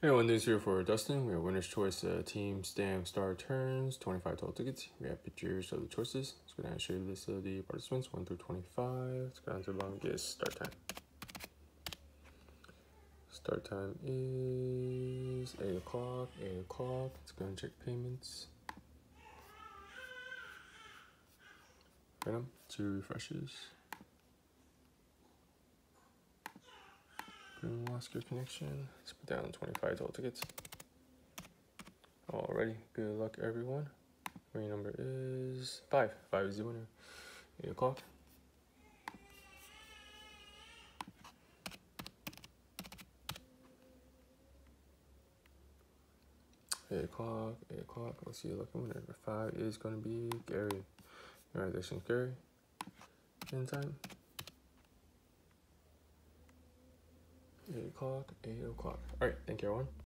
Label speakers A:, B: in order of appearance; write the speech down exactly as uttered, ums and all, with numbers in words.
A: Hey, one thing's here for Dustin. We have winner's choice, uh, team stamp star turns, twenty-five total tickets. We have pictures of the choices. Let's go down and show you the list of the participants, one through twenty-five. Let's go down to the bottom, get start time. Start time is eight o'clock, eight o'clock. Let's go and check payments. Random, two refreshes. Boom, lost your connection. Let's put down twenty-five total tickets. Alrighty, good luck everyone. Winning number is five. Five is the winner. Eight o'clock. Eight o'clock, eight o'clock. Let's see, lucky winner. Number five is going to be Gary. Congratulations, Gary. In time. Eight o'clock, eight o'clock. All right, thank you, everyone.